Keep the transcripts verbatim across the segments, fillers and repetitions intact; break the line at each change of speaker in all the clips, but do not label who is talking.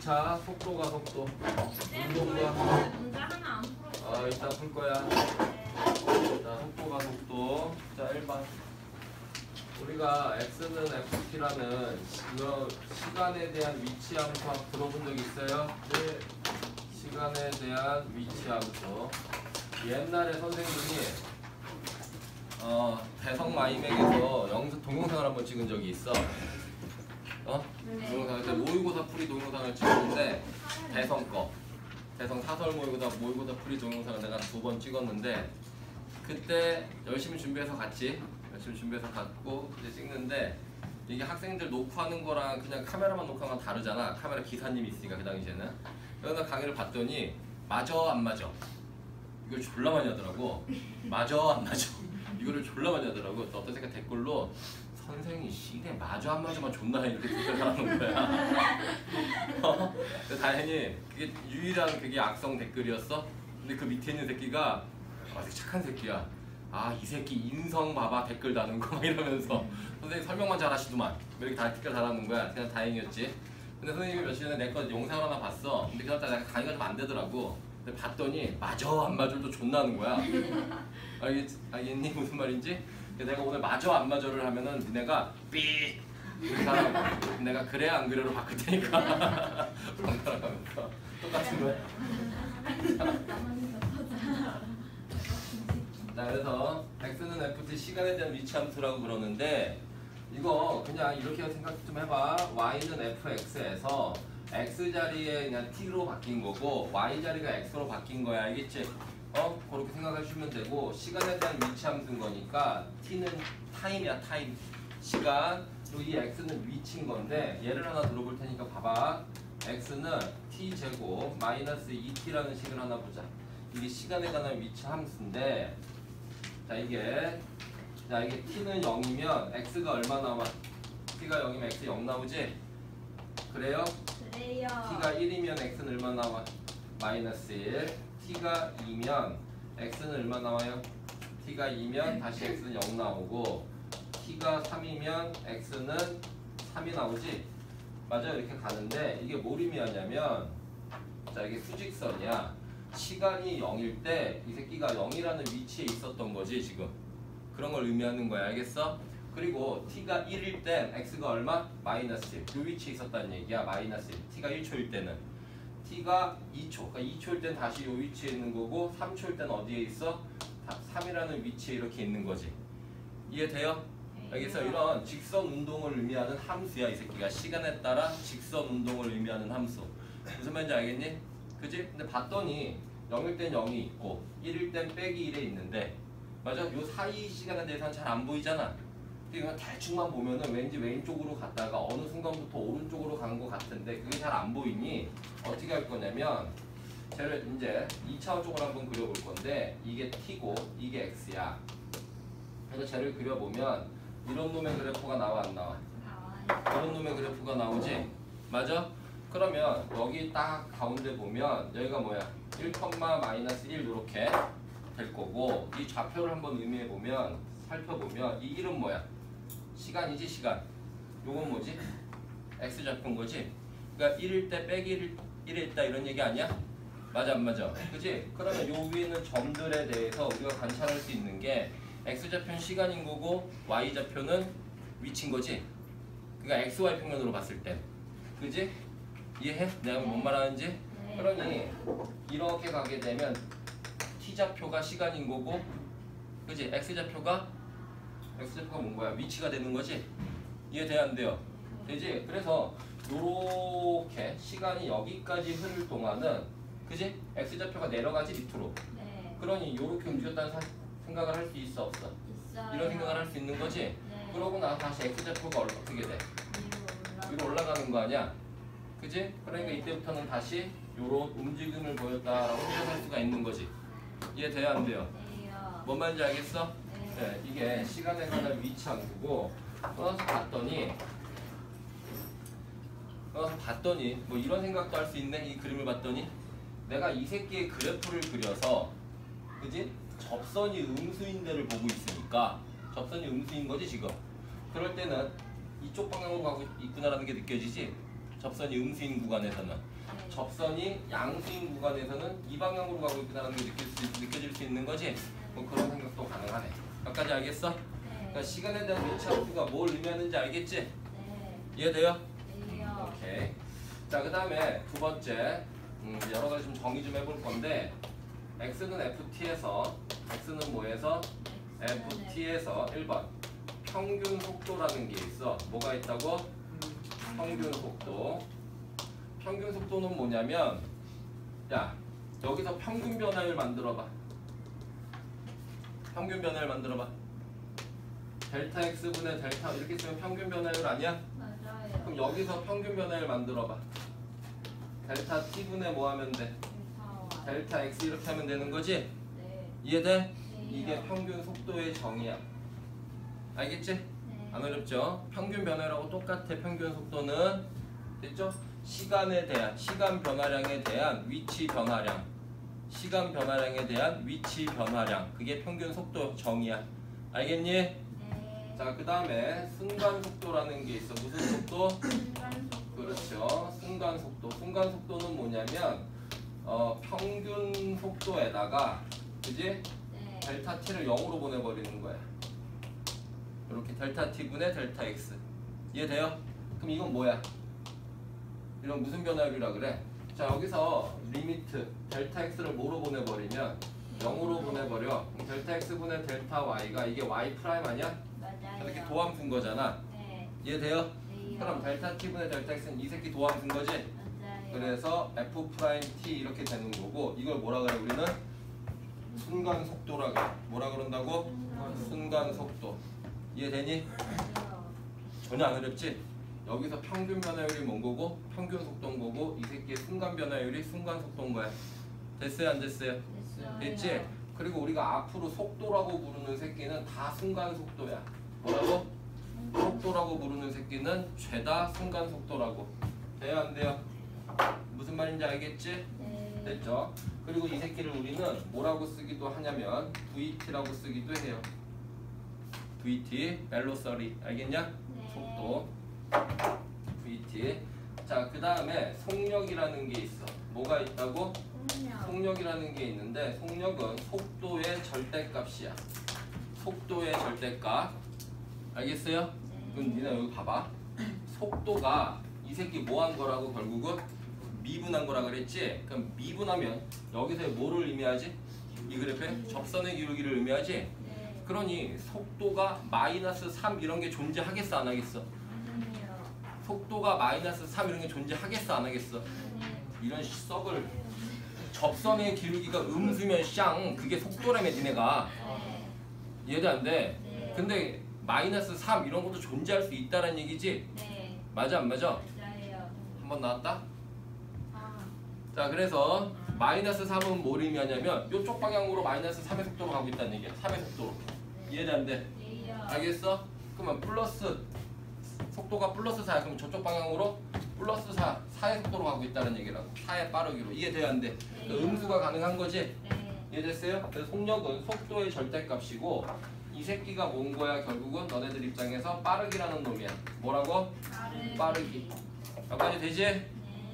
자, 속도가 속도. 운동과.
문제 하나 안 풀었어.
아, 이따 풀 거야. 자, 속도가 속도. 자, 일 번. 우리가 x는 ft,라는 시간에 대한 위치 함수 들어본 적 있어요? 네. 시간에 대한 위치 함수. 옛날에 선생님이 어, 대성 마이맥에서 영상 동영상을 한번 찍은 적이 있어. 어?
네.
동영상 그때 모의고사 풀이 동영상을 찍었는데 대성 거. 대성 사설 모의고사 모의고사 풀이 동영상을 내가 두 번 찍었는데 그때 열심히 준비해서 갔지. 열심히 준비해서 갔고 이제 찍는데 이게 학생들 녹화하는 거랑 그냥 카메라만 녹화하면 다르잖아. 카메라 기사님이 있으니까 그 당시에는. 그래서 강의를 봤더니 맞아 안 맞아 이걸 졸라 많이 하더라고. 맞아 안 맞아 이거를 졸라 많이 하더라고. 또 어떤 새끼 댓글로 선생이 시대 맞아 안 맞아만 존나 이렇게 댓글 달아놓은 거야. 어? 다행히 그게 유일한 그게 악성 댓글이었어. 근데 그 밑에 있는 새끼가 아, 되게 착한 새끼야. 아, 이 새끼 인성 봐봐 댓글 다는 거 막 이러면서 선생님 설명만 잘하시더만 이렇게 다 댓글 달아놓은 거야. 그냥 다행이었지. 근데 선생님이 며칠 전에 내 거 영상을 하나 봤어. 근데 그날 내가 강의가 좀 안 되더라고. 근데 봤더니 맞아 안 맞아도 존나 하는 거야. 알겠, 알겠니 무슨 말인지? 내가 오늘 맞아 안 맞아를 하면은 니네가 삐 이렇게 하라고. 내가 그래 안 그래로 바꿀 테니까 번갈아 가면서 똑같은 거야. 자, 그래서 x는 ft 시간에 대한 위치 함수라고 그러는데 이거 그냥 이렇게 생각 좀 해봐. y는 fx에서 x 자리에 그냥 t로 바뀐 거고 y 자리가 x로 바뀐 거야. 알겠지? 어? 그렇게 생각하시면 되고 시간에 대한 위치 함수인 거니까 t는 타임이야. 타임. 시간. 그리고 이 x는 위치인 건데 예를 하나 들어볼 테니까 봐봐. x는 t제곱 마이너스 이 티라는 식을 하나 보자. 이게 시간에 관한 위치 함수인데 자 이게 자 이게 t는 영이면 x가 얼마 나와? t가 영이면 x 영 나오지? 그래요?
그래요.
t가 일이면 x는 얼마 나와? 마이너스 일. t가 이면 x는 얼마 나와요? t가 이면 다시 x는 영 나오고 t가 삼이면 x는 삼이 나오지? 맞아. 이렇게 가는데 이게 뭘 의미하냐면 자 이게 수직선이야. 시간이 영일 때 이 새끼가 영이라는 위치에 있었던 거지 지금. 그런 걸 의미하는 거야. 알겠어? 그리고 t가 일일 땐 x가 얼마? 마이너스 일. 이 위치에 있었다는 얘기야. 마이너스 일. t가 일 초일 때는. t가 이 초. 그러니까 이 초일 땐 다시 이 위치에 있는 거고 삼 초일 땐 어디에 있어? 삼이라는 위치에 이렇게 있는 거지. 이해돼요? 알겠어? 이런 직선 운동을 의미하는 함수야. 이 새끼가 시간에 따라 직선 운동을 의미하는 함수. 무슨 말인지 알겠니? 그지? 근데 봤더니 영일 땐 영이 있고 일일 땐 빼기 일에 있는데 맞아? 요 사이 시간에 대해서는 잘 안 보이잖아. 그냥 대충만 보면은 왠지 왼쪽으로 갔다가 어느 순간부터 오른쪽으로 간 것 같은데 그게 잘 안 보이니 어떻게 할 거냐면 쟤를 이제 이 차원적으로 한번 그려볼 건데 이게 t고 이게 x야. 그래서 쟤를 그려보면 이런 놈의 그래프가 나와 안 나와?
나와요.
이런 놈의 그래프가 나오지? 맞아? 그러면 여기 딱 가운데 보면 여기가 뭐야? 일, 마이너스 일 이렇게 될 거고 이 좌표를 한번 의미해 보면 살펴보면 이 일은 뭐야? 시간이지 시간. 요건 뭐지? x 좌표인 거지? 그러니까 일일 때 빼기 일에 있다 이런 얘기 아니야? 맞아 안 맞아? 그지? 그러면 요 위에 있는 점들에 대해서 우리가 관찰할 수 있는 게 x 좌표는 시간인 거고 y 좌표는 위치인 거지? 그러니까 xy 평면으로 봤을 때 그지? 이해해? 내가 뭔 말하는지?
네.
그러니 이렇게 가게 되면 t좌표가 시간인 거고 그지? x좌표가 x좌표가 뭔 거야? 위치가 되는 거지? 이해돼야 안 돼요? 되지? 그래서 요렇게 시간이 여기까지 흐를 동안은 그지? x좌표가 내려가지 밑으로.
네.
그러니 요렇게 움직였다는 사, 생각을 할 수 있어 없어?
있어요.
이런 생각을 할 수 있는 거지?
네.
그러고 나서 다시 x좌표가 어떻게 돼?
위로 올라가.
위로 올라가는 거 아니야? 그지? 그러니까 이때부터는 다시 요런 움직임을 보였다라고 해석할 수가 있는 거지. 이해돼야 안 돼요?
네요.
뭔 말인지 알겠어?
네.
네, 이게 시간에 관한 위치 함수고 떠나서 봤더니 떠나서 봤더니 뭐 이런 생각도 할 수 있네. 이 그림을 봤더니 내가 이 새끼의 그래프를 그려서 그지? 접선이 음수인 데를 보고 있으니까 접선이 음수인 거지 지금. 그럴 때는 이쪽 방향으로 가고 있구나라는 게 느껴지지? 접선이 음수인 구간에서는.
네.
접선이 양수인 구간에서는 이 방향으로 가고 있다는 게 느낄 수, 느껴질 수 있는 거지. 뭐 그런 생각도 가능하네. 여기까지 알겠어?
네.
그러니까 시간에 대한 위치함수가 뭘 의미하는지 알겠지?
네.
이해돼요?
네요.
오케이. 자, 그 다음에 두 번째, 음, 여러 가지 좀 정의 좀 해볼 건데, x는 ft에서, x는 뭐에서? ft에서 일 번 평균 속도라는 게 있어. 뭐가 있다고? 평균 속도. 평균 속도는 뭐냐면, 야, 여기서 평균 변화율 만들어봐. 평균 변화율 만들어봐. 델타 x분의 델타 이렇게 쓰면 평균 변화율 아니야?
맞아요.
그럼 여기서 평균 변화율 만들어봐. 델타 t분의 뭐 하면 돼?
델타
델타 x 이렇게 하면 되는 거지?
네.
이해돼?
네요.
이게 평균 속도의 정의야. 알겠지?
네.
안 어렵죠? 평균 변화율하고 똑같아. 평균 속도는 됐죠? 시간에 대한 시간 변화량에 대한 위치 변화량. 시간 변화량에 대한 위치 변화량. 그게 평균 속도 정의야. 알겠니?
네.
자, 그 다음에 순간 속도라는 게 있어. 무슨 속도?
순간 속도.
그렇죠. 순간 속도. 순간 속도는 뭐냐면 어, 평균 속도에다가 그지?
네.
델타 t를 영으로 보내버리는 거야. 이렇게 델타 t분의 델타 x. 이해돼요? 그럼 이건 뭐야? 이런 무슨 변화율이라 그래? 자, 여기서 리미트 델타 x를 뭐로 보내버리면 영으로 보내버려. 그럼 델타 x분의 델타 y가 이게 y 프라임 아니야?
맞아요.
이렇게 도함수인 거잖아.
네.
이해돼요?
네요.
그럼 델타 t분의 델타 x는 이 새끼 도함수인 거지?
맞아요.
그래서 f 프라임 t 이렇게 되는 거고 이걸 뭐라 그래 우리는? 순간 속도라 그래. 뭐라 그런다고? 순간 속도. 이해되니?
맞아요.
전혀 안 어렵지? 여기서 평균 변화율이 뭔 거고 평균 속도인 거고 이 새끼의 순간 변화율이 순간 속도인 거야. 됐어요 안 됐어요?
됐어요.
됐지? 그리고 우리가 앞으로 속도라고 부르는 새끼는 다 순간 속도야. 뭐라고? 속도라고 부르는 새끼는 죄다 순간 속도라고. 돼요 안 돼요? 무슨 말인지 알겠지?
네.
됐죠? 그리고 이 새끼를 우리는 뭐라고 쓰기도 하냐면 브이티라고 쓰기도 해요. 브이티, 벨로서리 알겠냐?
네.
속도 브이티. 자, 그 다음에 속력이라는 게 있어. 뭐가 있다고?
속력.
속력이라는 게 있는데 속력은 속도의 절대값이야. 속도의 절대값. 알겠어요? 그럼 니네 여기 봐봐. 속도가 이 새끼 뭐 한 거라고 결국은? 미분한 거라 그랬지? 그럼 미분하면 여기서 뭐를 의미하지? 이 그래프에 접선의 기울기를 의미하지?
네.
그러니 속도가 마이너스 삼 이런 게 존재하겠어 안 하겠어?
아니요.
속도가 마이너스 삼 이런 게 존재하겠어 안 하겠어?
네.
이런 썩을 접선의 기울기가 음수면 쌍 그게 속도라며 니네가.
네.
이해도 안 돼?
네.
근데 마이너스 삼 이런 것도 존재할 수 있다는 얘기지?
네.
맞아 안 맞아?
맞아요.
한 번 나왔다?
아.
자, 그래서 마이너스 삼은 뭘 의미하냐면 이쪽 방향으로 마이너스 삼의 속도로 가고 있다는 얘기야. 삼의 속도로. 이해돼 안 돼?
네요.
알겠어? 그러면 플러스 속도가 플러스 사야. 그럼 저쪽 방향으로 플러스 사, 사의 속도로 가고 있다는 얘기라고. 사의 빠르기로. 이해돼야 안 돼? 그 음수가 가능한 거지?
네.
이해됐어요? 그래서 속력은 속도의 절대값이고 이 새끼가 뭔 거야? 결국은 너네들 입장에서 빠르기라는 놈이야. 뭐라고?
빠르기.
빠르기. 여기까지 되지?
네.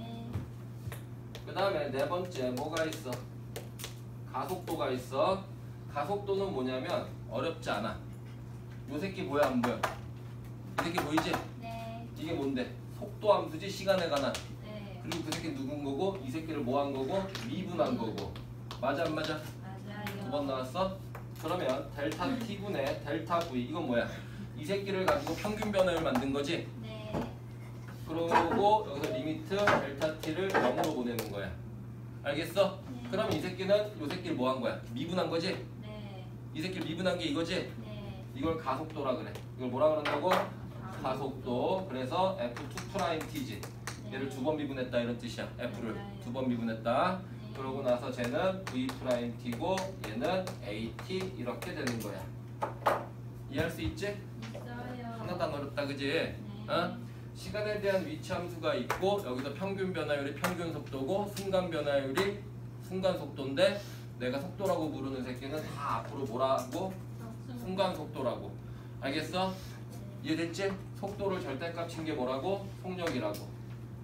그 다음에 네 번째 뭐가 있어? 가속도가 있어. 가속도는 뭐냐면 어렵지 않아. 요 새끼 보여 안 보여? 이 새끼 보이지?
네.
이게 뭔데? 속도 함수지 시간에 관한.
네.
그리고 그 새끼 누군 거고 이 새끼를 뭐 한 거고 미분한 거고. 맞아 안 맞아?
맞아요.
두 번 나왔어? 그러면 델타 t분의 델타 v 이건 뭐야? 이 새끼를 가지고 평균 변화율 만든 거지?
네.
그러고 여기서 리미트 델타 t를 영으로 보내는 거야. 알겠어?
네.
그럼 이 새끼는 요 새끼를 뭐 한 거야? 미분한 거지?
네.
이 새끼를 미분한 게 이거지?
네.
이걸 가속도라 그래. 이걸 뭐라 그런다고? 가속도. 그래서 에프 투 프라임 t지. 얘를 두 번 미분했다 이런 뜻이야. f를 두 번 미분했다. 그러고 나서 쟤는 v 프라임 t고 얘는 at 이렇게 되는 거야. 이해할 수 있지?
있어요.
하나도 안 어렵다 그지?
네.
어? 시간에 대한 위치 함수가 있고 여기서 평균 변화율이 평균 속도고 순간 변화율이 순간 속도인데 내가 속도라고 부르는 새끼는 다 앞으로 뭐라고? 순간 속도라고. 알겠어? 이해됐지? 속도를 절대값 친 게 뭐라고? 속력이라고.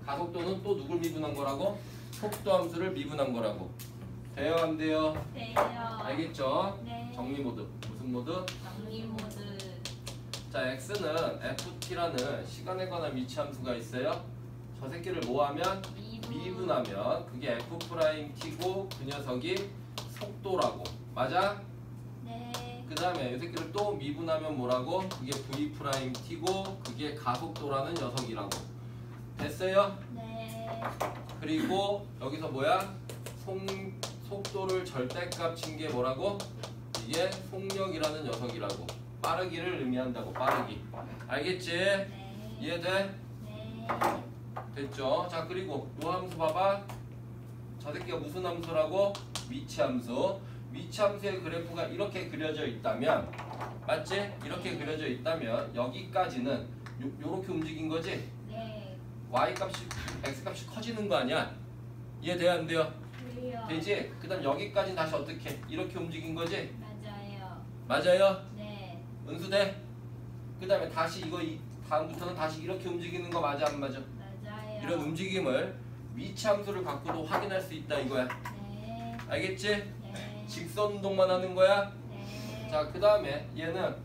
가속도는 또 누굴 미분한 거라고? 속도 함수를 미분한 거라고. 돼요 안 돼요?
돼요.
알겠죠?
네.
정리 모드. 무슨 모드?
정리 모드.
자, x는 ft라는 시간에 관한 위치 함수가 있어요. 저 새끼를 뭐하면?
미분.
미분하면 그게 f 프라임 t고 그 녀석이 속도라고. 맞아?
네.
그 다음에 이 새끼를 또 미분하면 뭐라고? 그게 v 프라임 t고 그게 가속도라는 녀석이라고. 됐어요?
네.
그리고 여기서 뭐야? 속, 속도를 절대값 친 게 뭐라고? 이게 속력이라는 녀석이라고. 빠르기를 의미한다고. 빠르기. 알겠지?
네.
이해돼?
네.
됐죠? 자, 그리고 요 함수 봐봐. 저 새끼가 무슨 함수라고? 위치 함수. 위치 함수의 그래프가 이렇게 그려져 있다면, 맞지? 이렇게 그려져 있다면 여기까지는 요, 요렇게 움직인 거지?
네.
y 값이 x 값이 커지는 거 아니야? 이해돼요 안 돼요?
돼요.
되지? 그 다음 여기까지는 다시 어떻게? 이렇게 움직인 거지?
맞아요.
맞아요?
네.
은수돼? 그 다음에 다시 이거 이, 다음부터는 다시 이렇게 움직이는 거 맞아 안 맞아?
맞아요.
이런 움직임을 위치 함수를 갖고도 확인할 수 있다 이거야.
네.
알겠지?
네.
직선 운동만 하는 거야.
네.
자, 그 다음에 얘는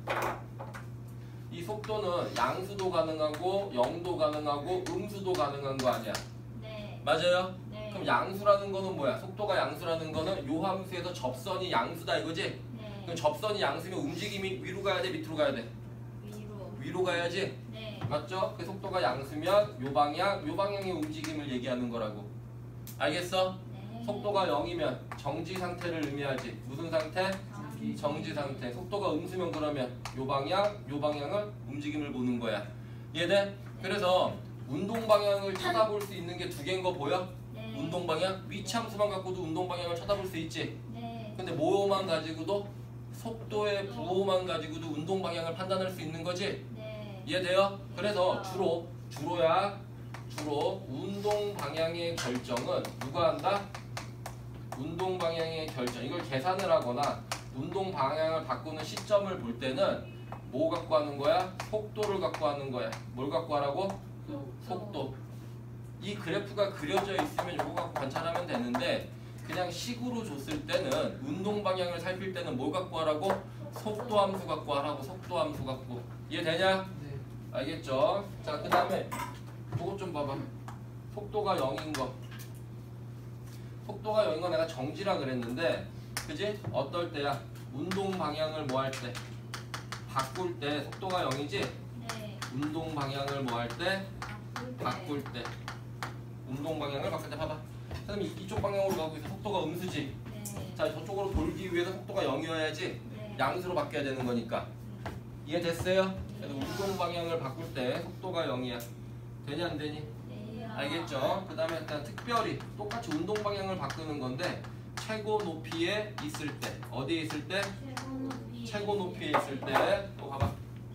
이 속도는 양수도 가능하고 영도 가능하고 음수도 가능한 거 아니야.
네.
맞아요?
네.
그럼 양수라는 거는 뭐야? 속도가 양수라는 거는 요 함수에서 접선이 양수다 이거지?
네.
그럼 접선이 양수면 움직임이 위로 가야 돼? 밑으로 가야 돼?
위로.
위로 가야지?
네.
맞죠? 그 속도가 양수면 요 방향, 요 방향의 움직임을 얘기하는 거라고. 알겠어?
네.
속도가 영이면 정지 상태를 의미하지. 무슨 상태?
정지.
정지 상태. 속도가 음수면 그러면 요 방향, 요 방향을 움직임을 보는 거야. 이해돼? 그래서 운동 방향을 쳐다볼 수 있는 게 두 개인 거 보여?
네.
운동 방향? 위치 함수만 갖고도 운동 방향을 쳐다볼 수 있지.
네.
근데 뭐만 가지고도 속도의 부호만 가지고도 운동 방향을 판단할 수 있는 거지.
네.
이해돼요? 그래서 주로 주로야 주로 운동 방향의 결정은 누가 한다? 운동 방향의 결정. 이걸 계산을 하거나 운동 방향을 바꾸는 시점을 볼 때는 뭐 갖고 하는 거야? 속도를 갖고 하는 거야. 뭘 갖고 하라고? 속도. 이 그래프가 그려져 있으면 이거 갖고 관찰하면 되는데 그냥 식으로 줬을 때는 운동 방향을 살필 때는 뭘 갖고 하라고? 속도 함수 갖고 하라고. 속도 함수 갖고. 이해되냐?
네.
알겠죠? 자, 그 다음에 이것 좀 봐봐. 속도가 영인 거. 속도가 영인 거 내가 정지라 그랬는데 그지? 어떨 때야? 운동 방향을 뭐 할 때? 바꿀 때 속도가 영이지?
네.
운동 방향을 뭐 할 때?
바꿀 때.
바꿀 때. 운동 방향을 바꿀 때 봐봐. 선생님 이쪽 방향으로 가고 있어. 속도가 음수지?
네.
자, 저쪽으로 돌기 위해서 속도가 영이어야지
네.
양수로 바뀌어야 되는 거니까. 이해됐어요? 그래서 운동 방향을 바꿀 때 속도가 영이야. 되냐 안 되니?
네요.
알겠죠? 그 다음에 일단 특별히 똑같이 운동 방향을 바꾸는 건데 최고 높이에 있을 때 어디에 있을 때?
최고 높이.
최고 높이에 있을 때 또 봐봐.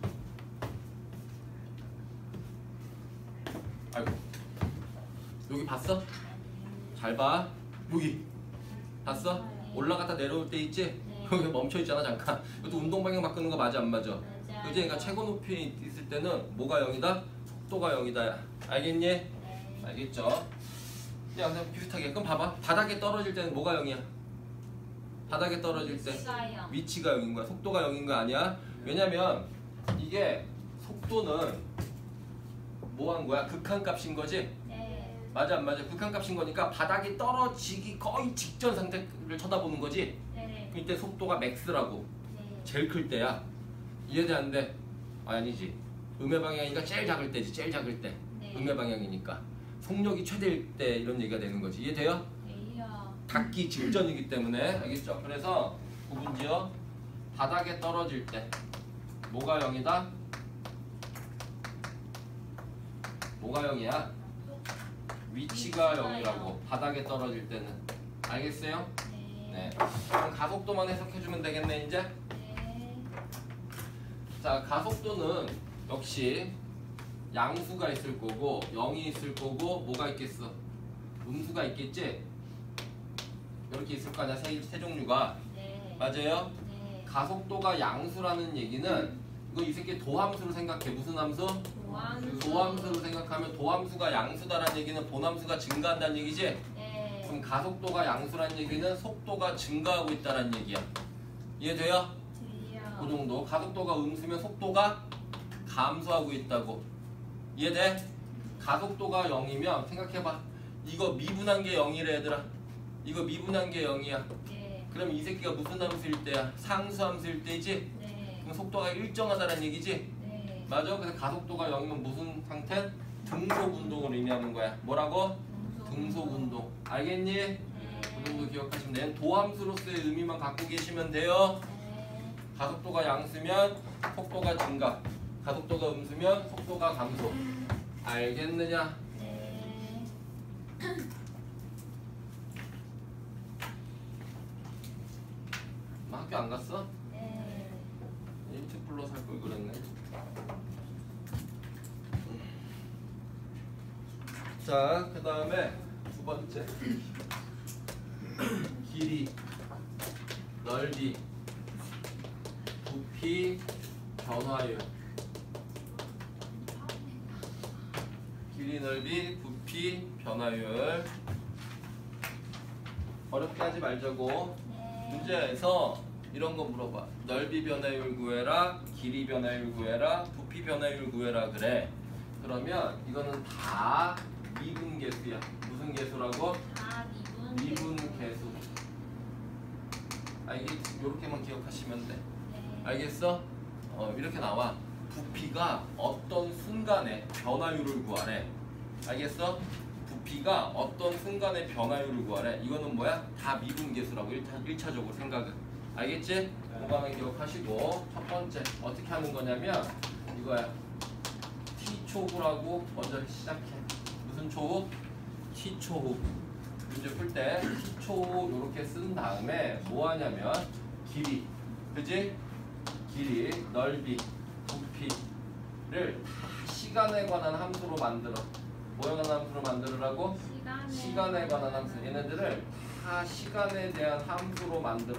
아이고 여기 봤어? 잘 봐. 여기 봤어? 올라갔다 내려올 때 있지?
네.
여기 멈춰 있잖아 잠깐. 이것도 운동 방향 바꾸는 거 맞아 안 맞아?
맞아요.
그지? 그러니까 최고 높이에 있을 때는 뭐가 영이다? 속도가 영이다. 알겠니?
네.
알겠죠? 야, 그냥 비슷하게. 그럼 봐봐. 바닥에 떨어질 때는 뭐가 영이야? 바닥에 떨어질 때
위치가요.
위치가 영인 거야. 속도가 영인 거 아니야? 왜냐면 이게 속도는 뭐 한 거야? 극한값인 거지?
네.
맞아 안 맞아? 극한값인 거니까 바닥에 떨어지기 거의 직전 상태를 쳐다보는 거지?
네.
이때 속도가 맥스라고.
네.
제일 클 때야. 이해돼 안 돼? 아니지. 음의 방향이니까 제일 작을 때지. 제일 작을 때.
네.
음의 방향이니까. 속력이 최대일 때 이런 얘기가 되는 거지. 이해돼요?
돼요.
닿기 직전이기 때문에. 알겠죠? 그래서 구분지어 바닥에 떨어질 때 뭐가 영이다? 뭐가 영이야? 위치가
위치가
영이라고.
영.
바닥에 떨어질 때는. 알겠어요?
네.
네. 그럼 가속도만 해석해주면 되겠네 이제.
네.
자, 가속도는 역시 양수가 있을 거고 영이 있을 거고 뭐가 있겠어? 음수가 있겠지? 이렇게 있을 거 아니야 세, 세 종류가.
네.
맞아요?
네.
가속도가 양수라는 얘기는 이거 이 새끼 도함수로 생각해. 무슨 함수?
도함수.
도함수로 생각하면 도함수가 양수다라는 얘기는 본함수가 증가한다는 얘기지?
네.
그럼 가속도가 양수라는 얘기는 속도가 증가하고 있다는 얘기야. 이해돼요?
돼요.
그 정도. 가속도가 음수면 속도가 감소하고 있다고. 이해돼? 가속도가 영이면 생각해봐. 이거 미분한 게 영이래 얘들아. 이거 미분한 게 영이야.
네.
그럼 이 새끼가 무슨 함수일 때야? 상수함수일 때이지?
네.
그럼 속도가 일정하다는 얘기지?
네.
맞아? 그래서 가속도가 영이면 무슨 상태? 등속운동을 의미하는 거야. 뭐라고? 등속운동. 알겠니?
네.
그 정도 기억하시면 돼요. 도함수로서의 의미만 갖고 계시면 돼요.
네.
가속도가 양수면 속도가 증가, 가속도가 음수면 속도가 감소. 알겠느냐?
네.
너 학교 안 갔어?
네.
일찍 불러서 할 걸 그랬네. 자, 그 다음에 두 번째 길이, 넓이, 부피, 변화율. 길이, 넓이, 부피, 변화율. 어렵게 하지 말자고.
네.
문제에서 이런 거 물어봐. 넓이 변화율 구해라, 길이 변화율 구해라, 부피 변화율 구해라 그래. 그러면 이거는 다 미분 계수야. 무슨 계수라고?
다 미분.
미분 계수. 알겠? 요렇게만 기억하시면 돼.
네.
알겠어? 어, 이렇게 나와. 부피가 어떤 순간에 변화율을 구하래. 알겠어? 부피가 어떤 순간에 변화율을 구하래. 이거는 뭐야? 다 미분 계수라고 일 차적으로 생각은. 알겠지? 공감에 기억하시고 첫 번째 어떻게 하는 거냐면 이거야. T초후라고 먼저 시작해. 무슨 초후? T초후. 문제 풀 때 T초후 이렇게 쓴 다음에 뭐 하냐면 길이, 그지? 길이, 넓이, 부피를 시간에 관한 함수로 만들어. 뭐에 관한 함수로 만들으라고?
시간에,
시간에 관한 함수. 얘네들을 다 시간에 대한 함수로 만들어.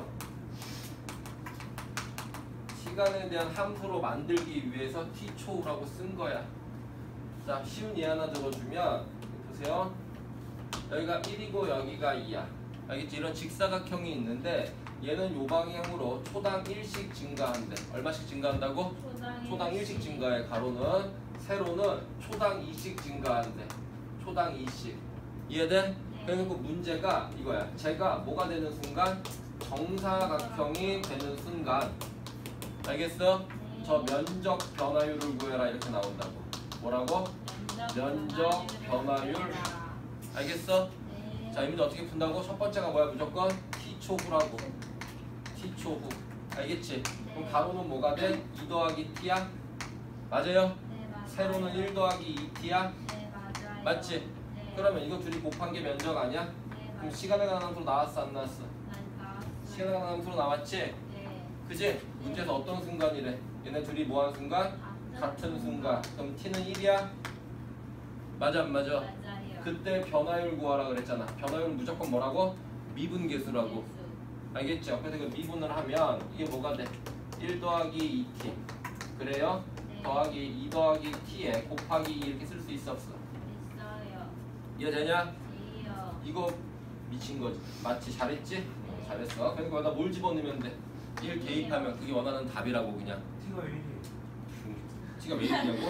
시간에 대한 함수로 만들기 위해서 T초후라고 쓴 거야. 자, 쉬운 예 하나 들어주면 보세요. 여기가 일이고 여기가 이야. 알겠지? 이런 직사각형이 있는데 얘는 요 방향으로 초당 일씩 증가한대. 얼마씩 증가한다고?
초당,
초당 일씩 증가해. 가로는, 세로는 초당 이씩 증가한대. 초당 이씩. 이해돼?
네.
그래서 그 문제가 이거야. 제가 뭐가 되는 순간? 정사각형이 되는 순간. 알겠어?
네.
저 면적 변화율을 구해라 이렇게 나온다고. 뭐라고? 면적 변화율. 알겠어?
네.
자, 이 문제 어떻게 푼다고? 첫 번째가 뭐야? 무조건 T초후라고. T초후. 알겠지? 그럼
네.
가로는 뭐가 돼? 이 더하기 T야? 맞아요?
네, 맞아요.
세로는 일 더하기 이 T야?
네, 맞아요.
맞지?
네.
그러면 이거 둘이 곱한 게 면적 아니야?
네,
그럼
맞아요.
시간에 관한 함수로 나왔어 안 나왔어?
난 나왔어요.
시간에 관한 함수로 나왔지?
네.
그지? 문제에서 어떤 순간이래? 얘네 둘이 뭐한 순간? 같은 순간. 그럼 T는 일이야? 맞아 안 맞아?
맞아요.
그때 변화율 구하라 그랬잖아. 변화율은 무조건 뭐라고? 미분계수라고. 알겠죠? 그래서 그 미분을 하면 이게 뭐가 돼? 일 더하기 이 티. 그래요?
네.
더하기 이 더하기 t에 곱하기 이 이렇게 쓸 수 있어 없어?
있어요.
이해되냐?
돼요.
이거 미친 거지. 맞지? 잘했지? 어, 잘했어. 그래서 거기다 뭘 집어넣으면 돼? 일 대입하면 그게 원하는 답이라고 그냥.
T가 왜 이래?
t가 왜 이러냐고?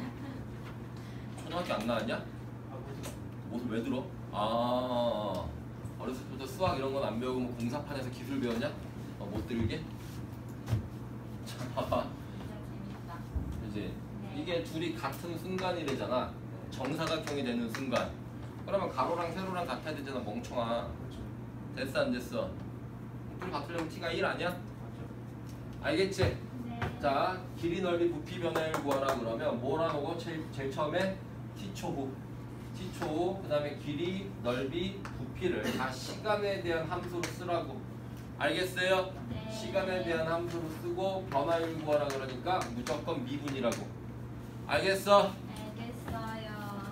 초등학교 안 나왔냐?
아
옷을 왜 들어? 아, 어렸을 때부터 수학 이런 건 안 배우고 뭐 공사판에서 기술 배웠냐? 어, 못 들게? 자, 봐봐.
진짜 재밌다.
이제
네.
이게 둘이 같은 순간이래잖아. 정사각형이 되는 순간. 그러면 가로랑 세로랑 같아야 되잖아, 멍청아.
그렇죠.
됐어 안 됐어? 둘이 같으려면 t가 일 아니야?
맞죠.
알겠지?
네.
자, 길이 넓이 부피 변화율 구하라 그러면 뭐라고? 제일, 제일 처음에 t초후. t초후, 그 다음에 길이, 넓이, 부피를 다 시간에 대한 함수로 쓰라고. 알겠어요?
네.
시간에 대한 함수로 쓰고 변화율 구하라 그러니까 무조건 미분이라고. 알겠어?
알겠어요.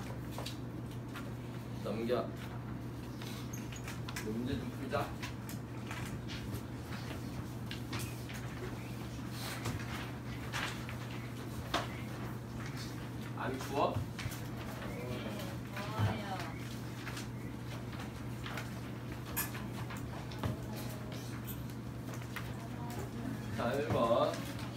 넘겨. 문제 좀 풀자. 자, 일 번.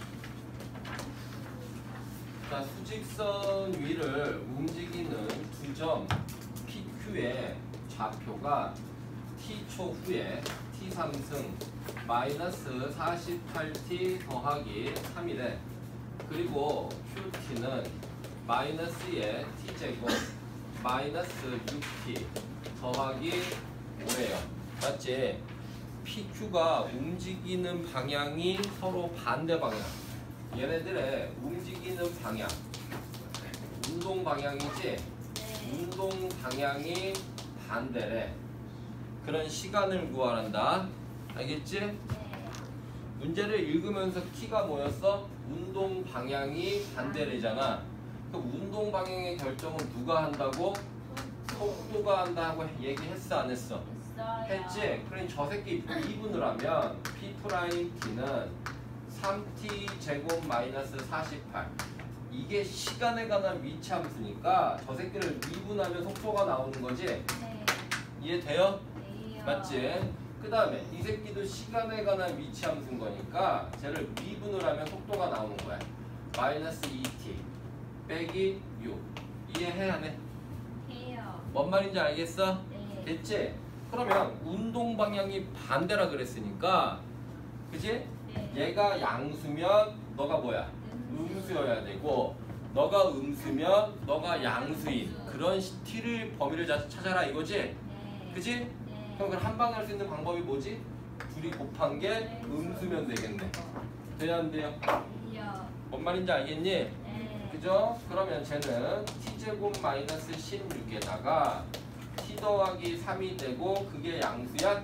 자, 수직선 위를 움직이는 두 점 피큐의 좌표가 t초 후에 티 삼 승 마이너스 사십팔 티 더하기 삼이래. 그리고 큐티는 마이너스의 t제곱 마이너스 육 티 더하기 오래요. 맞지? 피큐가 움직이는 방향이 서로 반대 방향. 얘네들의 움직이는 방향, 운동 방향이지?
네.
운동 방향이 반대래. 그런 시간을 구하란다. 알겠지?
네.
문제를 읽으면서 t가 뭐였어? 운동 방향이 반대래잖아. 그 운동 방향의 결정은 누가 한다고? 속도가 한다고 얘기했어, 안 했어?
했어요.
했지? 그러니 저 새끼 미분을 하면 p 프라임 t는 삼 티 제곱 마이너스 사십팔. 이게 시간에 관한 위치 함수니까 저 새끼를 미분하면 속도가 나오는 거지?
네.
이해돼요?
네요.
맞지? 그 다음에 이 새끼도 시간에 관한 위치 함수인 거니까 쟤를 미분을 하면 속도가 나오는 거야. 마이너스 이 티 빼기 육. 이해해 안 해?
해요.
뭔 말인지 알겠어?
네.
됐지? 그러면 운동 방향이 반대라 그랬으니까 그지?
네.
얘가 양수면 너가 뭐야? 음수여야 되고 너가 음수면 너가 양수인 그런 t를 범위를 자- 찾아라 이거지?
네.
그지?
네.
그럼 그걸 한 방에 할 수 있는 방법이 뭐지? 둘이 곱한 게 음수면 되겠네. 돼야 안 돼요?
네요.
뭔 말인지 알겠니?
네.
그죠? 그러면 쟤는 t제곱 마이너스 십육에다가 t 더하기 삼이 되고 그게 양수야?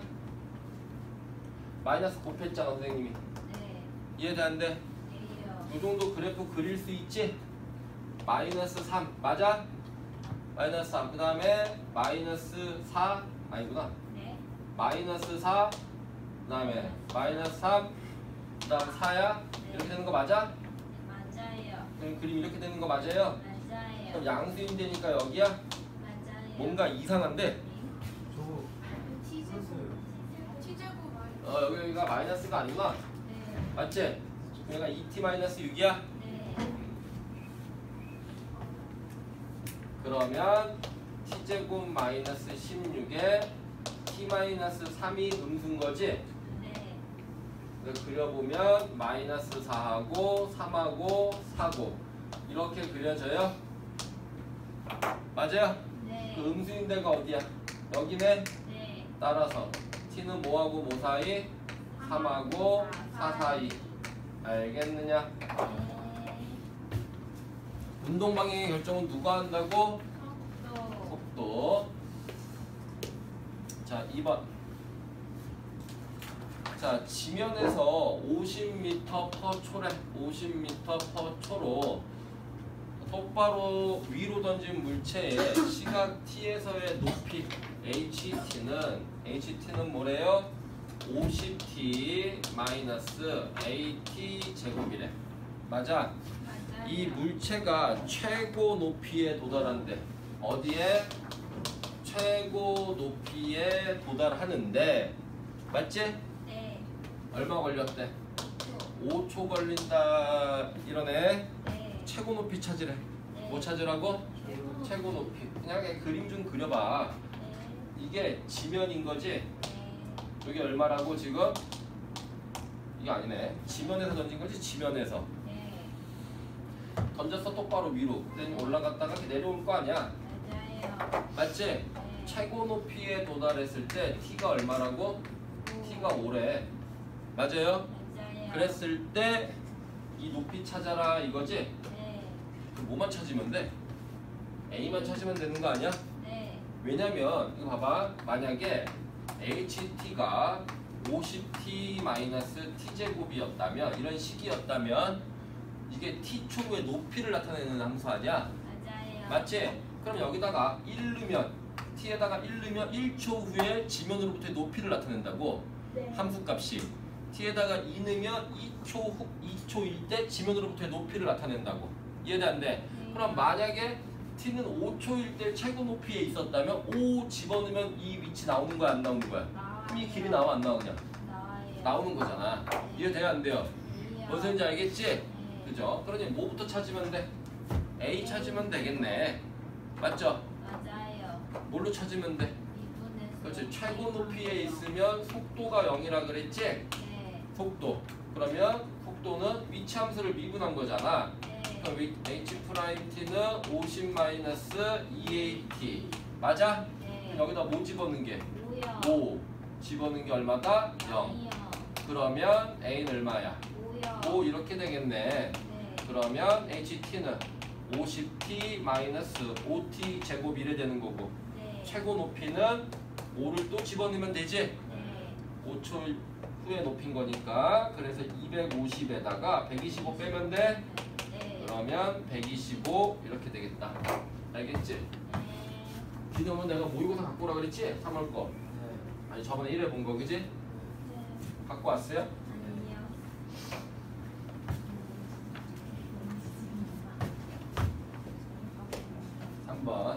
마이너스 곱했잖아 선생님이.
네.
이해돼 안 돼?
네요.
이 정도 그래프 그릴 수 있지? 마이너스 삼 맞아? 마이너스 삼 그 다음에 마이너스 사 아니구나
네.
마이너스 사 그 다음에 마이너스 삼 그 다음 사야? 이렇게 되는 거 맞아?
맞아요.
그럼 그림 이렇게 되는 거 맞아요?
맞아요.
그럼 양수인 되니까 여기야?
맞아요.
뭔가 이상한데?
저거
티제곱.
티제곱 마이너스
어 여기, 여기가 마이너스가 아니구나
네.
맞지? 여기가 이 티 마이너스 육이야?
네.
그러면 t제곱 마이너스 십육에 t 마이너스 삼이 음수인 거지?
네.
그래서 그려보면 마이너스 사하고 삼하고 사고 이렇게 그려져요? 맞아요?
네.
그 음수인 데가 어디야? 여기네?
네.
따라서 t는 뭐하고 뭐 사이? 삼하고 사 사이 알겠느냐?
네.
운동 방향의 결정은 누가 한다고?
속도.
속도. 자, 이 번. 자, 지면에서 오십 미터 퍼 초래. 오십 미터 퍼 초로 똑바로 위로 던진 물체의 시각 t에서의 높이 ht는 ht는 뭐래요? 오십 티 마이너스 at 제곱이래. 맞아?
맞아요.
이 물체가 최고 높이에 도달한대. 어디에? 최고 높이에 도달하는데 맞지?
네.
얼마 걸렸대?
또.
오 초 걸린다 이러네.
네.
최고 높이 찾으래.
네.
뭐 찾으라고?
최고.
최고 높이. 그냥 그림 좀 그려봐.
네.
이게 지면인 거지?
네.
여기 얼마라고 지금? 이게 아니네. 지면에서 던진 거지? 지면에서.
네.
던졌어 똑바로 위로. 그랬더니 올라갔다가 이렇게 내려올 거 아니야?
맞아요.
맞지?
네.
최고 높이에 도달했을 때 t가 얼마라고? t가 오래. 맞아요?
맞아요.
그랬을 때 이 높이 찾아라 이거지?
네.
그 뭐만 찾으면 돼? a만 찾으면 되는 거 아니야?
네.
왜냐면 이거 봐봐. 만약에 ht가 오십 티 마이너스 t제곱이었다면 이런 식이었다면 이게 t초의 높이를 나타내는 함수 아니야?
맞아요.
맞지? 그럼 여기다가 일 넣으면 t에다가 일 넣으면 일 초 후에 지면으로부터의 높이를 나타낸다고.
네.
함수값이 t에다가 이 넣으면 이 초 후 이 초일 때 지면으로부터의 높이를 나타낸다고. 이해돼 안 돼?
네.
그럼 만약에 t는 오 초일 때 최고 높이에 있었다면 오 집어넣으면 이 위치 나오는 거야 안 나오는 거야?
나와요.
그럼 이 길이 나와 안 나오냐?
나와요.
나오는 거잖아. 이해돼요 안 돼요?
네.
무슨 소리인지 알겠지?
네.
그죠? 그러니 뭐부터 찾으면 돼? A 찾으면 되겠네. 맞죠?
맞아요.
뭘로 찾으면 돼?
이분에서.
그렇지. 최고 높이에 있으면 속도가 영이라 그랬지?
네.
속도. 그러면 속도는 위치 함수를 미분한 거잖아.
네.
그럼 위- h 프라임 t는 오십 마이너스 이 에이 티. 맞아?
네.
그럼 여기다 뭐 집어넣는 게?
오요.
오. 집어넣는 게 얼마다? 영.
영이요.
그러면 A는 얼마야?
오요.
오 이렇게 되겠네.
네.
그러면 에이치티는 오십 티 마이너스 오 티 제곱 이래 되는 거고
네.
최고 높이는 오를 또 집어넣으면 되지?
네.
오 초 후에 높인 거니까 그래서 이백오십에다가 백이십오 빼면 돼?
네.
그러면 백이십오 이렇게 되겠다. 알겠지?
네.
기념은 내가 모의고사 갖고 오라 그랬지? 삼월 거.
네.
아니 저번에 일 회 본 거 그지?
네.
갖고 왔어요?
아니요.
삼 번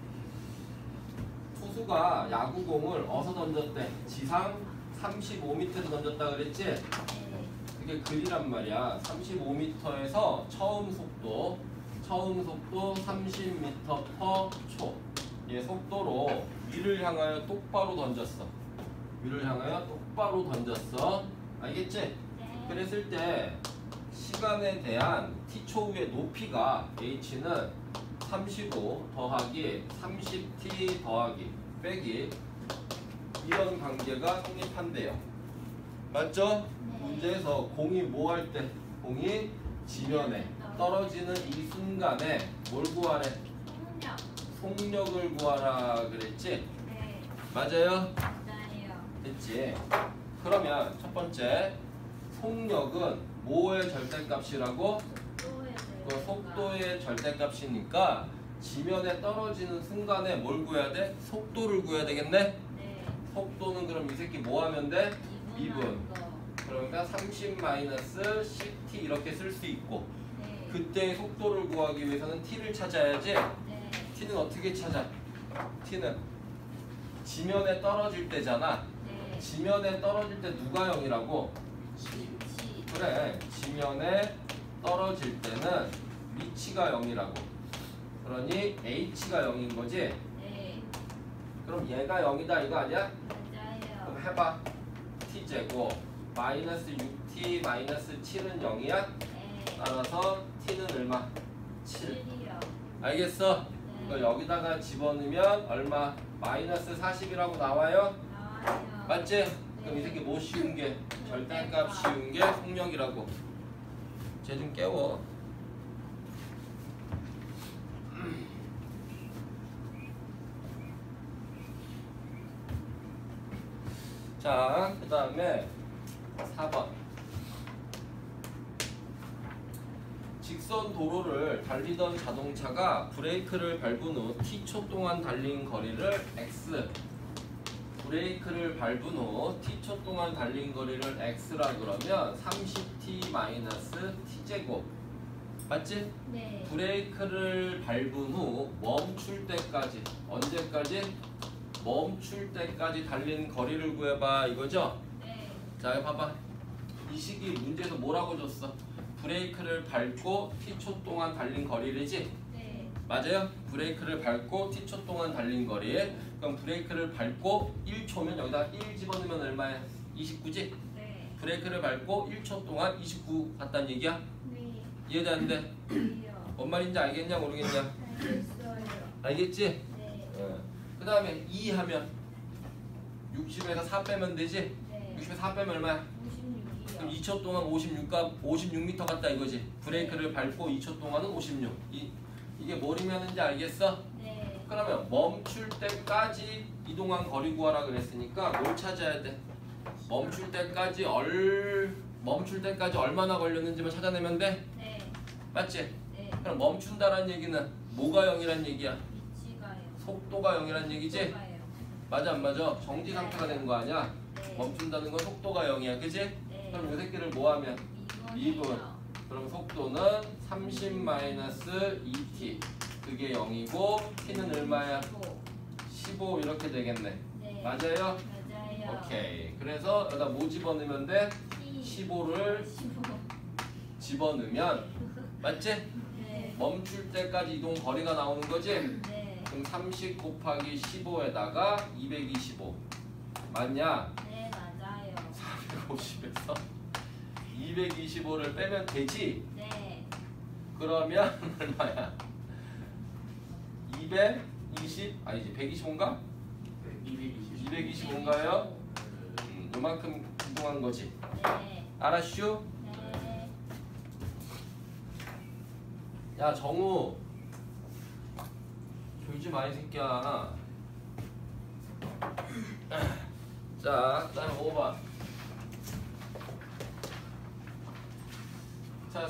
투수가 야구공을 어디서 던졌대? 지상 삼십오 미터에서 던졌다 그랬지?
네.
그게 글이란 말이야. 삼십오 미터에서 처음 속도 처음 속도 삼십 미터 퍼 초. 얘 속도로 위를 향하여 똑바로 던졌어. 위를 향하여 똑바로 던졌어. 알겠지?
네.
그랬을 때 시간에 대한 t초의 높이가 h는 삼십오 더하기 삼십 티 더하기 빼기 이런 관계가 성립한대요. 맞죠?
네.
문제에서 공이 뭐 할 때? 공이 지면에 떨어지는 이 순간에 뭘 구하래?
폭력.
속력을 구하라 그랬지?
네.
맞아요?
맞아요.
됐지? 그러면 첫 번째 속력은 뭐의 절대값이라고?
속도에
그
대해서.
속도의 절대값이니까 지면에 떨어지는 순간에 뭘 구해야 돼? 속도를 구해야 되겠네?
네.
속도는 그럼 이 새끼 뭐 하면 돼? 미분.
미분. 거.
그러니까 삼십 마이너스 십 티 이렇게 쓸 수 있고
네.
그때의 속도를 구하기 위해서는 t를 찾아야지.
네.
t는 어떻게 찾아? t는 지면에 떨어질 때잖아.
네.
지면에 떨어질 때 누가 영이라고?
위치.
그래. 지면에 떨어질 때는 위치가 영이라고. 그러니 h가 영인 거지?
네.
그럼 얘가 영이다 이거 아니야?
맞아요.
그럼 해봐. t제곱 마이너스 육 티 마이너스 칠은 영이야?
네.
따라서 t는 얼마? 칠.
칠이요.
알겠어?
네.
이거 여기다가 집어넣으면 얼마? 마이너스 사십이라고 나와요?
나와요.
맞지? 그럼 이
네.
새끼 뭐 쉬운 게? 절대값 쉬운 게 속력이라고. 쟤 좀 깨워. 자, 그 다음에 사 번. 직선 도로를 달리던 자동차가 브레이크를 밟은 후 t초 동안 달린 거리를 x. 브레이크를 밟은 후 t초 동안 달린 거리를 x라 그러면 삼십 티 마이너스 t제곱. 맞지?
네.
브레이크를 밟은 후 멈출 때까지 언제까지? 멈출 때까지 달린 거리를 구해봐 이거죠?
네.
자 여기 봐봐. 이 시기 문제에서 뭐라고 줬어? 브레이크를 밟고 t초 동안 달린 거리래지?
네.
맞아요? 브레이크를 밟고 t초 동안 달린 거리. 그럼 브레이크를 밟고 일 초면 여기다 일 집어넣으면 얼마야? 이십구지?
네.
브레이크를 밟고 일 초 동안 이십구 같다는 얘기야?
네.
이해되는데?
네요.
뭔 말인지 알겠냐 모르겠냐?
알겠어요.
알겠지?
네.
그 다음에 이 하면 육십에서 사 빼면 되지?
네.
육십에서 사 빼면 얼마야?
오십육이요.
그럼 이 초 동안 오십육가 오십육 미터 같다 이거지. 브레이크를 밟고 이 초 동안은 오십육. 이, 이게 뭘 의미하는지 알겠어?
네.
그러면 멈출 때까지 이동한 거리 구하라 그랬으니까 뭘 찾아야 돼? 멈출 때까지 얼 멈출 때까지 얼마나 걸렸는지만 찾아내면 돼?
네.
맞지?
네.
그럼 멈춘다는 얘기는 뭐가 영이란 얘기야?
위치가요.
속도가 영이란 얘기지?
속도가요.
맞아 안 맞아? 정지 상태가 되는 거 아니야?
네.
멈춘다는 건 속도가 영이야 그지?
네.
그럼 이 새끼를 뭐 하면? 미분.
미분이요.
그럼 속도는 삼십 마이너스 이 티 그게 영이고 t는 얼마야?
십오.
십오 이렇게 되겠네.
네.
맞아요?
맞아요.
오케이. 그래서 여기다 뭐 집어넣으면 돼?
T.
십오를
십오.
집어넣으면 맞지?
네.
멈출 때까지 이동 거리가 나오는 거지?
네.
그럼 삼십 곱하기 십오에다가 이백이십오 맞냐?
네, 맞아요.
사백오십에서 이백이십오를 빼면 되지?
네.
그러면 얼마야? 이백이십 아니지 백이십오인가? 이백이십오인가요? 음, 요만큼 이동한 거지.
네.
알았슈?
네.
야 정우 졸지 마 이 새끼야. 자 그다음에 먹어봐. 자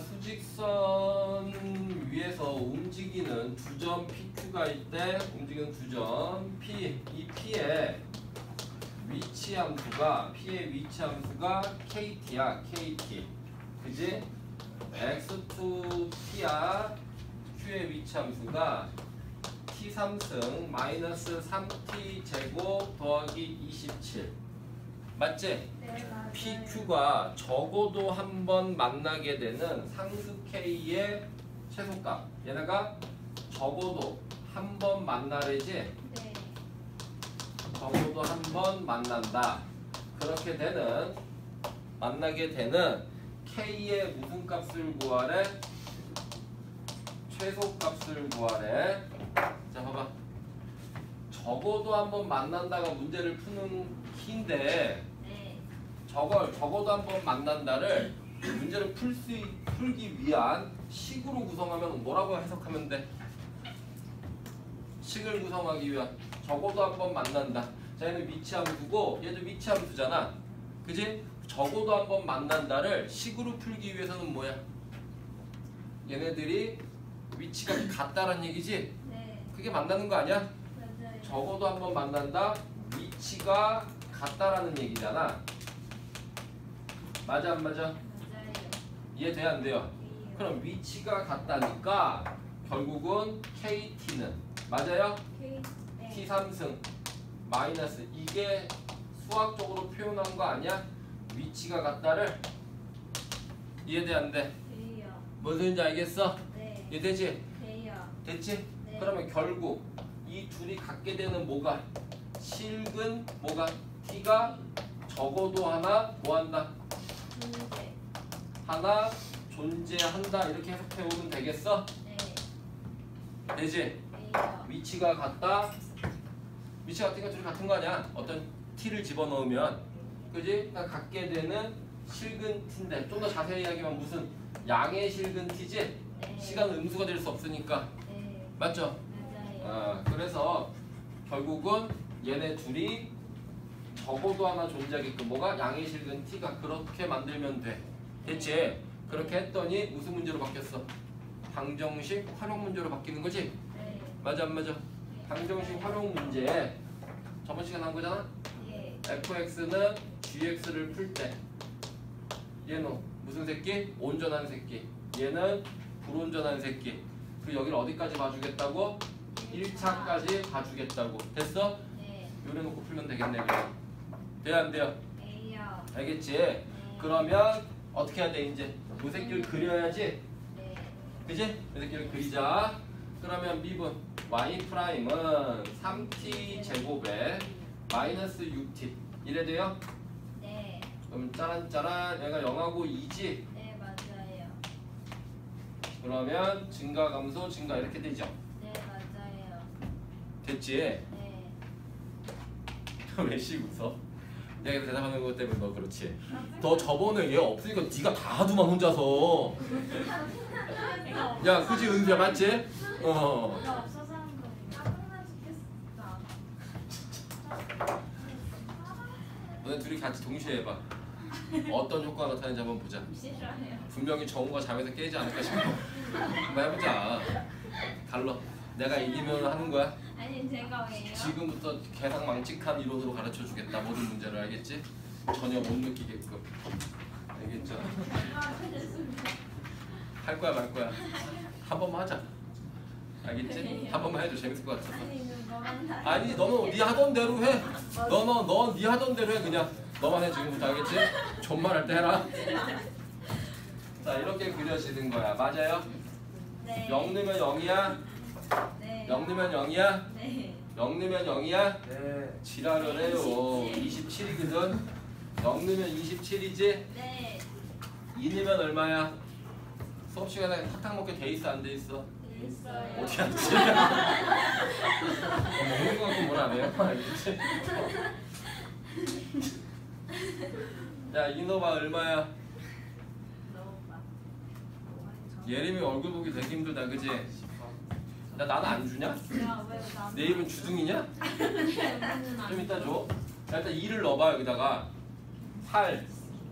수직선 위에서 움직이는 두 점 피큐가 있대. 움직이는 두 점 P. 이 P의 위치 함수가 P의 위치 함수가 케이티야. 케이티 그지? 엑스 투 T야. Q의 위치 함수가 티 삼 승 마이너스 삼 티 제곱 더하기 이십칠 맞지?
네, 맞아요.
피큐가 적어도 한 번 만나게 되는 상수 K의 최소값 얘네가 적어도 한 번 만나래지?
네.
적어도 한 번 만난다. 그렇게 되는 만나게 되는 K의 무슨 값을 구하래? 최소값을 구하래. 자 봐봐. 적어도 한 번 만난다가 문제를 푸는 키인데
네.
저걸 적어도 한 번 만난다를 문제를 풀 수, 풀기 위한 식으로 구성하면 뭐라고 해석하면 돼? 식을 구성하기 위한 적어도 한 번 만난다. 자 얘는 위치 함수고 얘도 위치 함수잖아. 그지? 적어도 한 번 만난다를 식으로 풀기 위해서는 뭐야? 얘네들이 위치가 같다란 얘기지?
네.
그게 만나는 거 아니야?
맞아요.
적어도 한 번 만난다. 위치가 같다라는 얘기잖아. 맞아 안 맞아?
맞아요.
이해돼 안 돼요?
A요.
그럼 위치가 같다니까 결국은 케이티는 맞아요?
K. 네.
티 삼 승 마이너스 이게 수학적으로 표현한 거 아니야? 위치가 같다를 이해돼 안 돼?
A요.
뭔 소린지 알겠어?
네.
이해되지?
A요.
됐지?
네.
그러면 결국 이 둘이 갖게 되는 뭐가? 실근 뭐가? t가 적어도 하나 뭐한다?
문제.
하나 존재한다 이렇게 해석해 보면 되겠어?
네.
되지?
A요.
위치가 같다. 위치 같으니까 둘이 같은 거 아니야? 어떤 t를 집어넣으면 그지? 그러니까 갖게 되는 실근 t인데 좀 더 자세히 이야기하면 무슨 양의 실근 t지?
네.
시간 음수가 될 수 없으니까
네.
맞죠?
맞아요.
아, 그래서 결국은 얘네 둘이 적어도 하나 존재하게끔 뭐가 양의 실근 t가 그렇게 만들면 돼. 됐지? 그렇게 했더니 무슨 문제로 바뀌었어? 방정식 활용 문제로 바뀌는 거지?
네.
맞아 안 맞아? 방정식 활용 문제 저번 시간에 한 거잖아?
예.
에프엑스는 지엑스를 풀 때 얘는 무슨 새끼? 온전한 새끼. 얘는 불온전한 새끼. 그 여기를 어디까지 봐주겠다고? 일 차까지 봐주겠다고. 됐어?
네.
요래 놓고 풀면 되겠네. 그냥. 돼요 안 돼요?
A요.
알겠지?
네.
그러면 어떻게 해야 돼 이제? 요 새끼를 그려야지.
네.
그지? 요 새끼를 그리자. 그러면 미분 y 프라임은 삼 티 제곱에 마이너스 육 티 이래 돼요?
네.
그럼 짜란짜란 얘가 영하고 이지?
네, 맞아요.
그러면 증가 감소 증가 이렇게 되죠?
네, 맞아요.
됐지?
네.
왜 씨 웃어? 내가 이거 대답하는 것 때문에 너 그렇지? 너 저번에 얘 없으니까 네가 다 하더만 혼자서. 야 그지 은수야 맞지? 어.
나 없어서 한 거예요. 짜증나 죽겠다.
너네 둘이 같이 동시에 해봐. 어떤 효과가 나타나는지 한번 보자.
싫어요.
분명히 정우가 잠에서 깨지 않을까 싶어. 한번 해보자. 갈러. 내가 이기면 하는 거야.
아니, 제가 왜요?
지금부터 계상 망측한 이론으로 가르쳐 주겠다. 모든 문제를 알겠지? 전혀 못 느끼게끔. 알겠죠? 할 거야 말 거야. 한 번만 하자. 알겠지? 한 번만 해도 재밌을 것 같아서.
아니, 뭐만 다.
아니 너는 네 하던 대로 해. 너너 너 네 하던 대로 해 그냥. 너만 해 지금부터 알겠지? 존만 할 때 해라. 자 이렇게 그려지는 거야. 맞아요?
네.
영 넣으면 영이야?
네.
영 넣으면 영이야?
네.
영 넣으면 영이야?
네.
지랄을 해요. 이십칠이거든. 영 넣으면 이십칠이지?
네.
이 넣으면 얼마야? 수업 시간에 사탕 먹게 돼 있어 안 돼 있어?
있어요.
어디 앉지? 먹는 거 갖고 뭘 안 해요? 알겠지? 야 이노바 얼마야?
너무 봐.
예림이 얼굴 보기 되게 힘들다 그지? 야 나는 안 주냐?
야, 왜 나?
내 입은 주둥이냐?
좀
좀 이따 줘. 자, 일단 이를 넣어봐 여기다가 팔,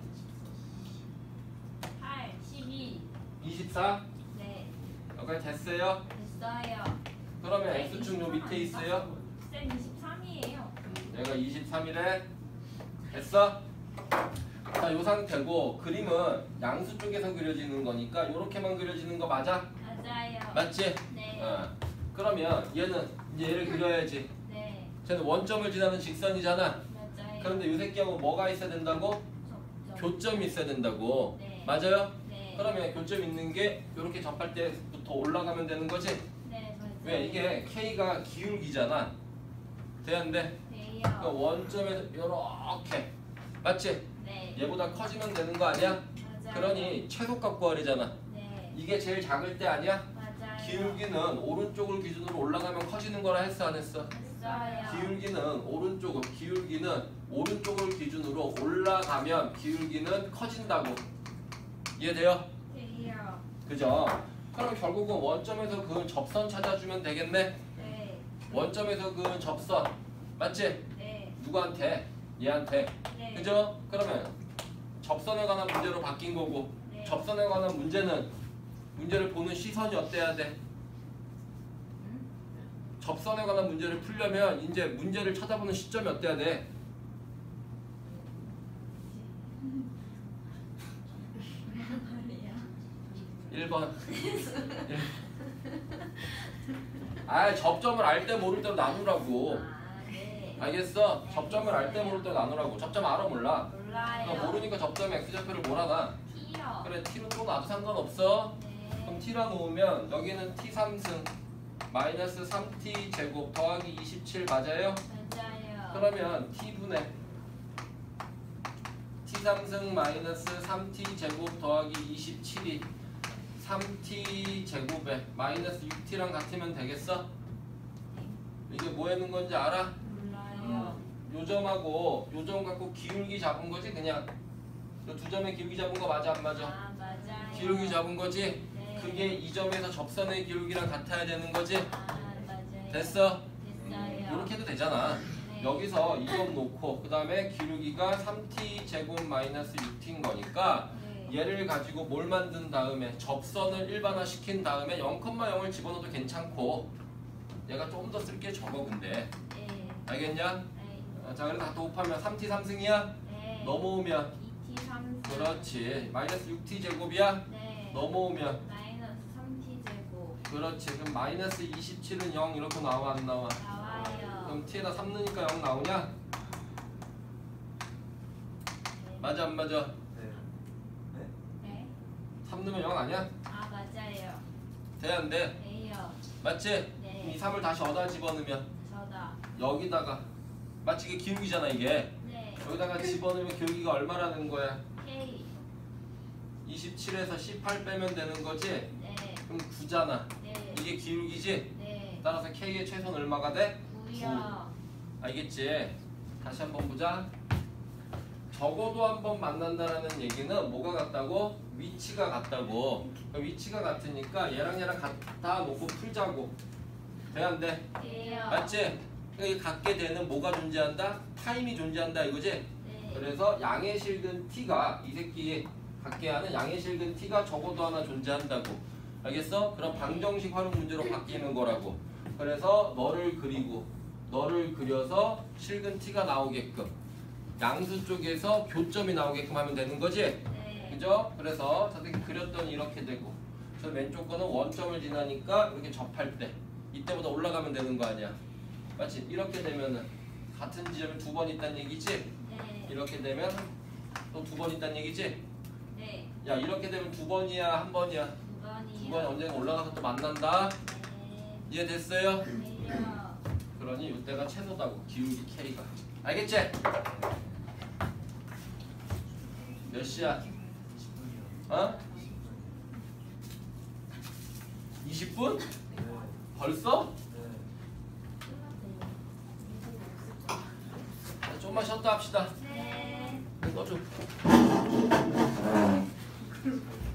팔, 십이.
이십사
네.
여기까지 됐어요?
됐어요.
그러면 x축 요 밑에 있어요?
쌤 이십삼이에요.
얘가 이십삼이래. 됐어? 자, 요 상태고 그림은 양수 쪽에서 그려지는 거니까 요렇게만 그려지는 거 맞아?
맞아요.
맞지?
네.
어. 그러면 얘는 이제 얘를 그려야지.
네.
쟤는 원점을 지나는 직선이잖아.
맞아요.
그런데 요 새끼하고 뭐가 있어야 된다고?
저, 저.
교점이 있어야 된다고.
네.
맞아요?
네.
그러면 교점 있는 게 이렇게 접할 때부터 올라가면 되는 거지?
네, 맞아요.
왜? 이게 K가 기울기잖아. 돼 안 돼?
돼요.
그러니까 원점에서 이렇게 맞지?
네.
얘보다 커지면 되는 거 아니야?
맞아요.
그러니 최소값 구하래잖아.
네.
이게 제일 작을 때 아니야?
맞아요.
기울기는 오른쪽을 기준으로 올라가면 커지는 거라 했어 안 했어?
했어요.
기울기는 오른쪽을 기울기는 오른쪽을 기준으로 올라가면 기울기는 커진다고. 이해돼요?
돼요.
그죠? 그럼 결국은 원점에서 그 접선 찾아주면 되겠네?
네.
원점에서 그 접선 맞지?
네.
누구한테? 얘한테.
네.
그죠? 그러면 접선에 관한 문제로 바뀐 거고
네.
접선에 관한 문제는 문제를 보는 시선이 어때야 돼?
응?
접선에 관한 문제를 풀려면 이제 문제를 찾아보는 시점이 어때야 돼? 일 번. 아, 접점을 알 때 모를 때로 나누라고.
아, 네.
알겠어? 접점을 알 때 모를 때 나누라고. 접점 알아 몰라?
몰라요.
그러니까 모르니까 접점 x좌표를 몰아놔.
T요.
그래 t로 또 놔도 상관없어.
네.
그럼 t라 놓으면 여기는 t 삼승 마이너스 삼 티 제곱 더하기 이십칠 맞아요?
맞아요.
그러면 t분의 t 삼승 마이너스 삼 티 제곱 더하기 이십칠이 삼 티 제곱에 마이너스 육 티랑 같으면 되겠어? 이게 뭐 하는 건지 알아?
몰라요.
요점하고 요점 갖고 기울기 잡은 거지 그냥 요 두 점의 기울기 잡은 거 맞아 안 맞아?
아, 맞아요.
기울기 잡은 거지?
네.
그게 이 점에서 접선의 기울기랑 같아야 되는 거지?
아, 맞아요.
됐어?
됐어요.
이렇게 해도 되잖아.
네.
여기서 이 점 놓고 그 다음에 기울기가 삼 티 제곱 마이너스 육 티인 거니까
네.
얘를 가지고 뭘 만든 다음에 접선을 일반화 시킨 다음에 영 콤마 영을 집어넣어도 괜찮고 얘가 좀 더 쓸 게 적어 근데
네.
알겠냐?
네.
어, 자 그래서 다 곱하면 삼 티 삼승이야?
네.
넘어오면
이 티 삼.
그렇지 마이너스 육 티 제곱이야?
네.
넘어오면
마이너스 삼 티 제곱.
그렇지 그럼 마이너스 이십칠은 영 이렇게 나와 안 나와?
나와요.
그럼 t에다 삼 넣으니까 영 나오냐?
네.
맞아 안 맞아?
네. 네?
네.
삼 넣으면 영 아니야?
아, 맞아요.
돼 안 돼?
네요.
맞지?
네.
그럼 이 삼을 다시 얻어 집어넣으면
저다.
여기다가 마치 이게 기울기잖아 이게
네.
여기다가 집어넣으면 기울기가 얼마라는 거야?
K.
이십칠에서 십팔 빼면 되는 거지?
네.
그럼 구잖아
네.
이게 기울기지?
네.
따라서 K의 최소는 얼마가 돼?
구요.
알겠지? 다시 한번 보자 적어도 한번 만난다라는 얘기는 뭐가 같다고? 위치가 같다고 그럼 위치가 같으니까 얘랑 얘랑 갖다 놓고 풀자고 돼 안 돼?
돼요.
맞지? 그러니까 갖게 되는 뭐가 존재한다? 타임이 존재한다 이거지?
네.
그래서 양의 실근 t가 이 새끼 갖게 하는 양의 실근 t가 적어도 하나 존재한다고 알겠어? 그럼 방정식 활용 문제로 바뀌는 거라고 그래서 너를 그리고 너를 그려서 실근 t가 나오게끔 양수 쪽에서 교점이 나오게끔 하면 되는 거지?
네.
그죠? 그래서 선생님 그렸더니 이렇게 되고 저 왼쪽 거는 원점을 지나니까 이렇게 접할 때 이때보다 올라가면 되는 거 아니야 맞지? 이렇게 되면은 같은 지점이 두 번 있다는 얘기지?
네.
이렇게 되면 또 두 번 있다는 얘기지?
네.
야 이렇게 되면 두 번이야 한 번이야?
두 번이요.
두 번이 언젠가 올라가서 또 만난다.
네.
이해됐어요?
네요.
그러니 이때가 최소다고 기울기 K가. 알겠지? 몇 시야? 어? 이십 분? 벌써? 자, 좀만 쉬었다 합시다.
네.
꺼줘.